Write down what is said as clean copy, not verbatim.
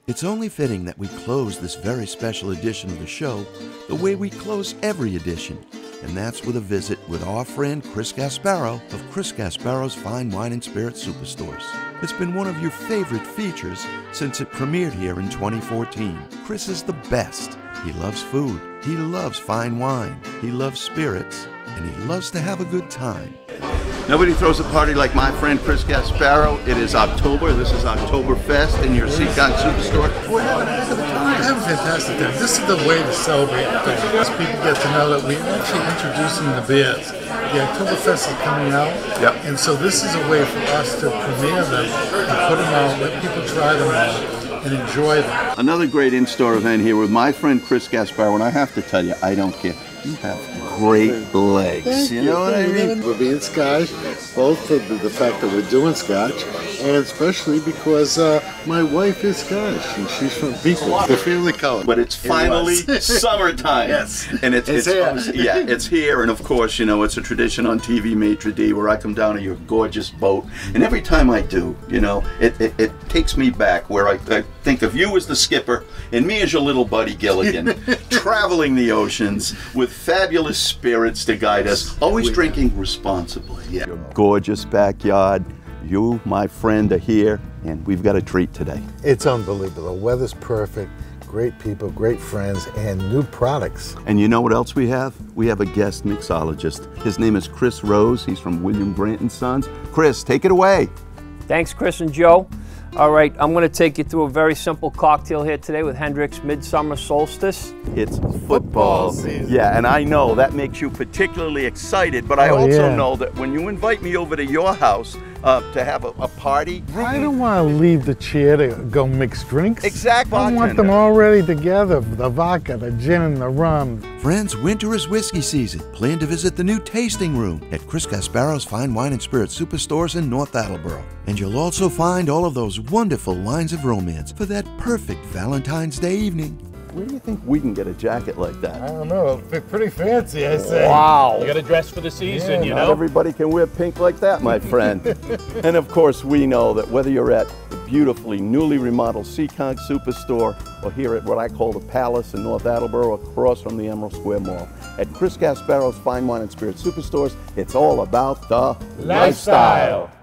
It's only fitting that we close this very special edition of the show the way we close every edition, and that's with a visit with our friend Chris Gasparo of Chris Gasparo's Fine Wine and Spirit Superstores. It's been one of your favorite features since it premiered here in 2014. Chris is the best. He loves food, he loves fine wine, he loves spirits, and he loves to have a good time. Nobody throws a party like my friend Chris Gasparo. It is October. This is Oktoberfest in your Seekonk Superstore. We're having a heck of a time. Having a fantastic time. This is the way to celebrate things. People get to know that we're actually introducing the beers. The Oktoberfest is coming out, and so this is a way for us to premiere them and put them out, let people try them out, and enjoy them. Another great in-store event here with my friend Chris Gasparo, and I have to tell you, I don't care. You have great legs. Thank you know what I mean? We're being Scotch, both for the fact that we're doing Scotch, and especially because my wife is Scotch, and she's from Beacon, the family color. But it's finally summertime. Yes. And it's here. Yeah, it's here, and of course, you know, it's a tradition on TV Maitre D' where I come down to your gorgeous boat, and every time I do, you know, it takes me back where I think of you as the skipper and me as your little buddy Gilligan, traveling the oceans with fabulous spirits to guide us, always drinking responsibly. Yeah. Your gorgeous backyard, you, my friend, are here, and we've got a treat today. It's unbelievable. The weather's perfect, great people, great friends, and new products. And you know what else we have? We have a guest mixologist. His name is Chris Rose. He's from William Grant & Sons. Chris, take it away. Thanks, Chris and Joe. All right, I'm going to take you through a very simple cocktail here today with Hendrick's Midsummer Solstice. It's football season. Yeah, and I know that makes you particularly excited, but I also know that when you invite me over to your house to have a party. I don't want to leave the chair to go mix drinks. Exactly. I want them already together, the vodka, the gin, and the rum. Friends, winter is whiskey season. Plan to visit the new tasting room at Chris Gasparo's Fine Wine and Spirit Superstores in North Attleboro. And you'll also find all of those wonderful wines of romance for that perfect Valentine's Day evening. Where do you think we can get a jacket like that? I don't know, it'll be pretty fancy, I say. Wow. You got to dress for the season, you Not know? everybody can wear pink like that, my friend. And of course, we know that whether you're at the beautifully newly remodeled Seekonk Superstore or here at what I call the Palace in North Attleboro across from the Emerald Square Mall, at Chris Gasparo's Fine Wine and Spirit Superstores, it's all about the Lifestyle.